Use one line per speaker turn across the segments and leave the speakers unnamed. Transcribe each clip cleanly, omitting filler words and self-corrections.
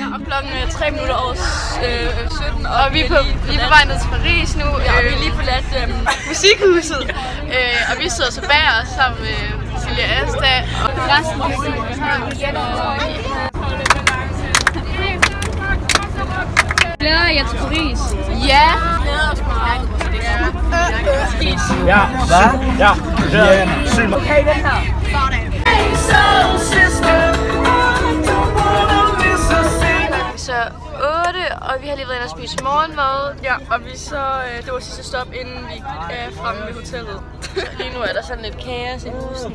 og klokken er 3 minutter over 17, og vi er på vej ned til Paris nu. Ja, og vi er lige forladt musikhuset, og vi sidder så bag os sammen med Silja Asta og resten af glæder jeg til Paris? Ja! Glæder os meget.
Ja, hvad? Ja, sygt.
Okay, den her. Så 8, og vi har lige været inde og spise morgenmad. Ja, og vi så, det var sidste stop, inden vi er fremme ved hotellet. Så lige nu er der sådan lidt kaos i huset.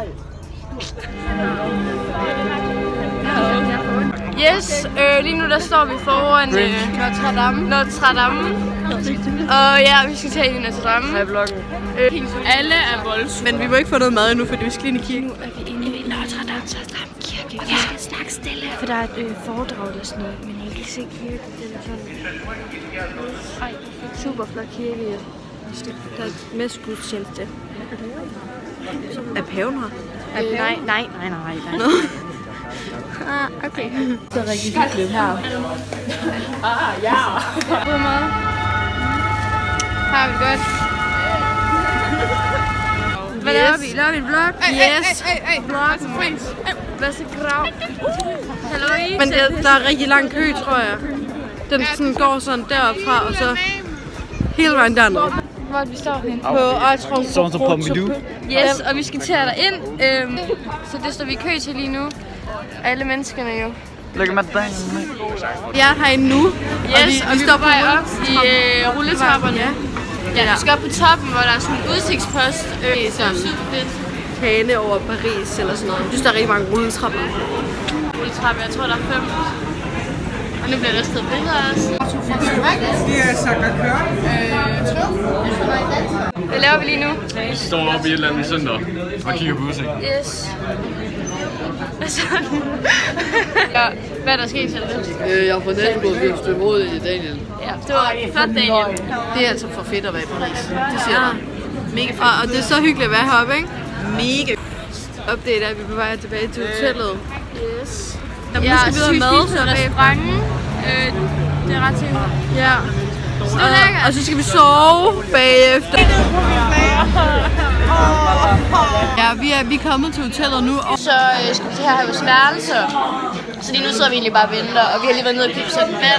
Yes, lige nu der står vi foran Notre Dame. Og ja, vi skal tage ind i Notre Dame.
Hej vloggen.
Alle er voldsomme.
Men vi må ikke få noget mad endnu, fordi vi skal ind i kirken.
Nu er vi inde i Notre Dame kirke, og vi skal snakke stille. For der er et foredrag eller sådan noget, men jeg kan ikke se kirken. Den er sådan... Ej, super flot kirke. Der er et messegudstjeneste.
Er paven her?
Nej.
Nå.
Okay.
Så er rigtig hyggeligt her.
Ja. God mad. Har vi godt. Hvad laver vi? Laver vi en vlog? Yes. Vlog. Hvad så grav? Hallo.
Men der er rigtig lang kø, tror jeg. Den sådan går sådan deroppe fra, og så hele vejen dernede.
Hvor er vi står henne?
På
Centre Pompidou.
Yes, og vi skal til at derind. Så det står vi i kø til lige nu. Alle menneskerne jo.
Lykke med dagen.
Jeg er herinde nu.
Yes, og vi står på vej op i rulletrapperne. Ja, vi skal op på toppen, hvor der er sådan en udsigtspost.
Sådan kane over Paris eller sådan noget. Jeg synes, der er rigtig mange rulletrapper.
Rulletrapper, jeg tror der er 5. Og nu bliver der stadig billeder også. Hvad laver vi lige nu?
Vi står oppe i et eller andet center og kigger på udsigt.
Yes. Hvad så? Ja, hvad er der sket til det?
Jeg har fået næstbord, vi har stødt hovedet i Daniel.
Ja, det var flot, Daniel.
Det er altså for fedt at være i Paris. Det siger jeg. Mega fedt. Og det er så hyggeligt at være heroppe, ikke? Mega. Update er, at vi er på vej tilbage til hotellet.
Yes.
Jamen, nu skal vi ud og mad, så
restauranten. Det er ret til.
Ja. Og så skal vi sove bagefter. Ja, vi er kommet til hotellet nu.
Så skal vi til her vores værelse. Så lige nu sidder vi egentlig bare og venter, og vi har lige været nede og købt sådan vand.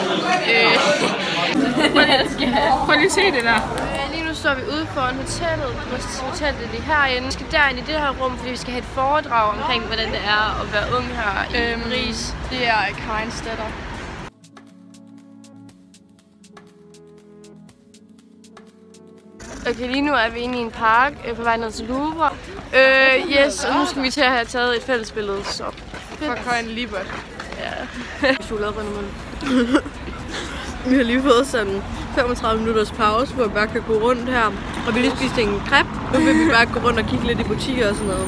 Prøv lige at se det der. Lige nu står vi ude foran hotellet. Vores hotel er lige herinde. Vi skal derind i det her rum, fordi vi skal have et foredrag omkring, hvordan det er at være ung her i Paris. Det er Karins datter. Okay, lige nu er vi inde i en park på vej ned til Louvre. Yes, og nu skal vi til at have taget et fællesbillede, så
For Karin Liebert.
ja. Chokoladebrændemunden.
Vi har lige fået sådan 35 minutters pause, hvor vi bare kan gå rundt her. Og vi lige spiste en crepe. Nu vil vi bare gå rundt og kigge lidt i butikker og sådan noget.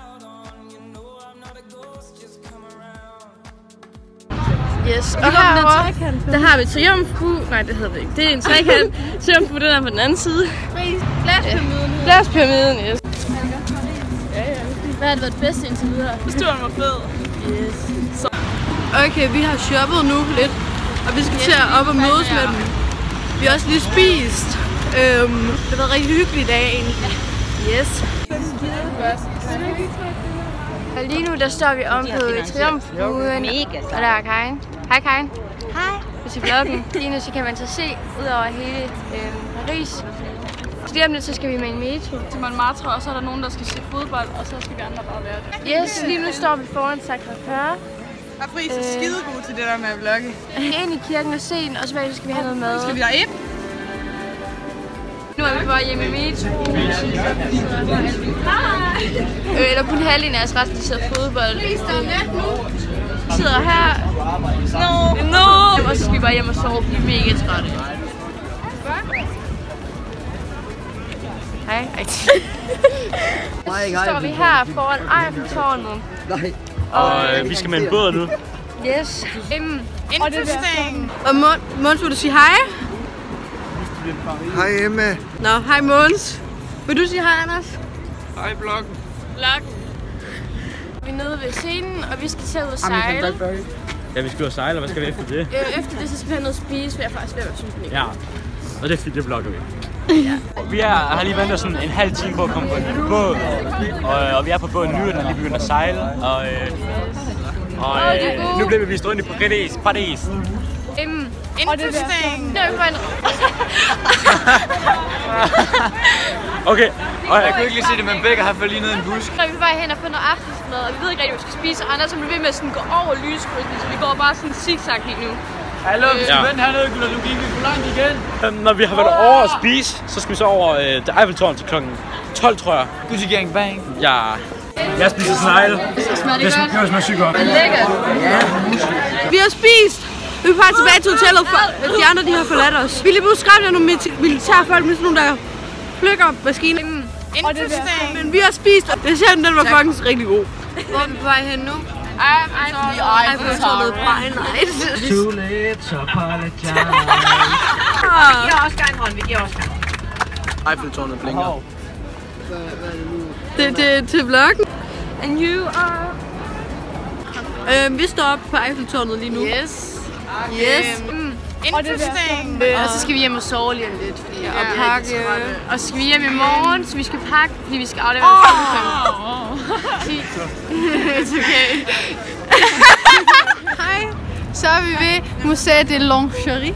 Yes, og herovre, der har vi triumfbue. Nej, det hedder det ikke. Det er en trekant. Triumfbue, den er på den anden side. Glaspyramiden. Glaspyramiden, yes. Hvad har det været det bedste indtil videre?
Historien var fed.
Yes.
Så. Okay, vi har shoppet nu lidt, og vi skal til at op og mødes med dem. Vi har også lige spist. Det har været rigtig hyggeligt i dag egentlig. Yes.
Og lige nu der står vi om på triumfbuen, og der er Karin. Hej Karin.
Hej.
Hvis i vloggen. Lige nu så kan man så se ud over hele Paris. Så lige om lidt så skal vi med en metro til Montmartre, og så er der nogen der skal se fodbold, og så skal vi andre bare være det. Yes, lige nu står vi foran Sacré-Cœur.
Og Friis er skidegod til det der med at vlogge.
Ind i kirken og se den, og så skal vi have noget mad.
Skal vi derind?
Nu er vi bare hjemme i metro. Eller kun halvdelen af os resten, de sidder fodbold. Vi sidder her. No. Og så skal vi bare hjem og sove, vi er mega trætte. Hej. Så står vi her foran Eiffeltårnet.
Nej.
Og vi skal med en båd nu.
Yes.
Interesting. Og Måns, vil du sige hej?
Hej Emma.
Nå, hej Måns. Vil du sige hej, Anders?
Hej bloggen.
Vi er nede ved scenen, og vi skal til at ud og sejle.
Ja, vi skal ud og sejle, og hvad skal vi efter det?
Efter det, så skal vi have noget at spise, for jeg er faktisk ved at være sulten.
Ja, og det er fint, det vlogger vi. Ja. Vi har lige ventet sådan en halv time på at komme på en båd, og vi er på båden nu, og den er lige begyndt at sejle, og nu bliver vi vist rundt i Paris.
Interesting.
Okay.
Jeg kunne ikke lige se det, men begge har fået lige ned i en busk.
Vi er på vej hen og får noget aftensmad, og vi ved ikke rigtig, hvad vi skal spise. Og Anders bliver ved med at gå over lyskrydsen, så vi går bare sådan zigzag lige nu.
Hallo, vi skal vente hernede, gutter. Nu gik vi for langt igen.
Når vi har været over at spise, så skal vi så over til Eiffeltårn til klokken 12, tror jeg.
Gucci gang bang.
Ja. Jeg spiser snegle.
Det
smager sygt godt.
Lækkert.
Vi har spist. Vi er bare tilbage til hotellet, for de andre de har forladt os. Vi er lige blevet skræmt af nogle militærfolk med sådan nogle, der flykker maskinen.
Interesting.
Men vi har spist, og desserten den var faktisk rigtig god. Hvor er vi på vej hen nu? Eiffeltårnet by night.
Too late to apologize.
Vi giver også gang hånd, vi giver også gang.
Eiffeltårnet blinker.
Det er til vloggen.
And you are...
Vi står op på Eiffeltårnet lige nu.
Yes.
Interesting.
Og så skal vi hjem og sove lige lidt, fordi jeg
Og pakke.
Og så skal vi hjem i morgen, så vi skal pakke, fordi vi skal aflevere It's okay.
Hej. Så er vi ved Museet de Lingerie.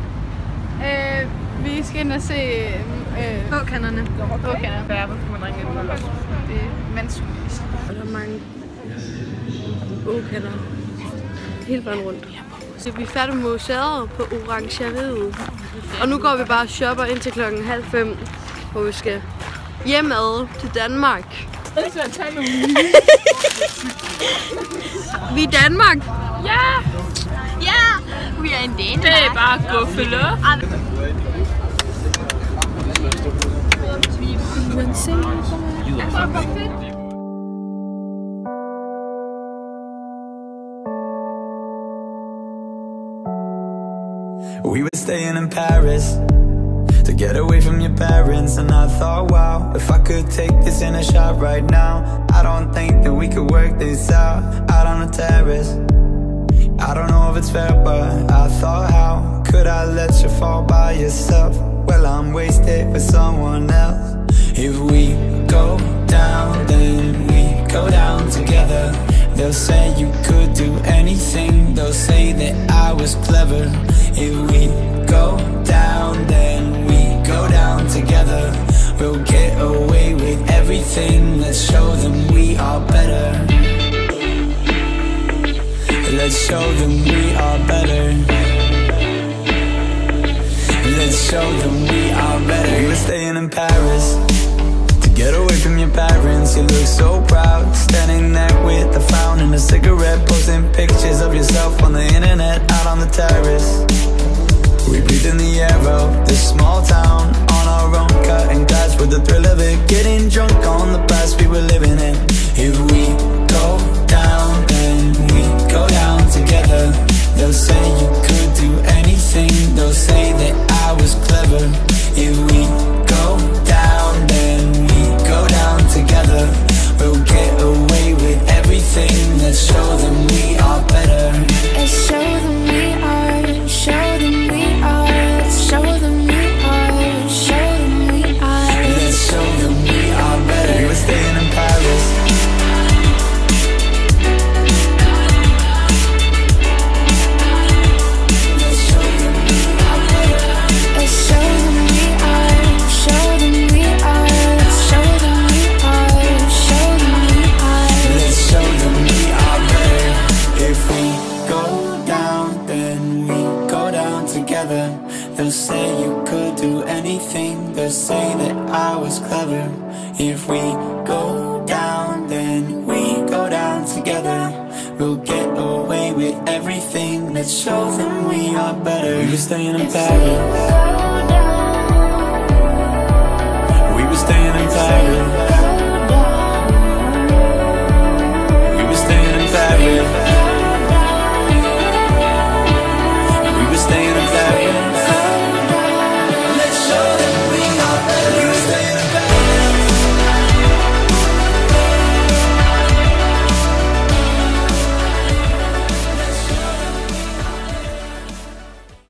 Vi skal ind og se bådkanderne.
Bådkanderne. Hvad får man ringe ind på?
Det er mandsvis. Og der er mange bådkander hele vejen rundt. Så vi er færdige med museet på Orangeriet. Og nu går vi bare og shopper indtil 4:30, hvor vi skal hjemad til Danmark. Vi er i Danmark.
Ja! Vi er en Danmark. Det er bare guffele.
We were staying in Paris to get away from your parents, and I thought, wow, if I could take this in a shot right now, I don't think that we could work this out on the terrace. I don't know if it's fair, but I thought, how could I let you fall by yourself? Well, I'm wasted with someone else. If we go down, then we go down together. They'll say you could do anything, they'll say that I was clever. If we go down, then we go down together. We'll get away with everything, let's show them we are better. Let's show them we are better. Let's show them we are better. We were staying in Paris to get away from your parents. You look so proud, standing there with a frown and a cigarette, posting pictures of yourself on the internet, out on the terrace. We breathe in the air of this small town, on our own, cutting glass with the thrill of it, getting drunk on the past we were living in. If we go down, then we go down together. They'll say you could do anything, they'll say that I was clever. If we go down, then we go down together. We'll get away with everything, let's show them we are better.
Let's show them we are, show them we are, show them we are, show them we are.
Let's show them we are better. We were staying in Paris.
Let's show them we are better. Let's show them we are, show them we are, show them we are, show them we are.
Let's show them we are better. If we go down, then we go down together. They'll say you could do anything, they'll say that I was clever. If we go down, then we go down together. We'll get away with everything, let's show them we are better. We were staying in Paris. We were staying in Paris.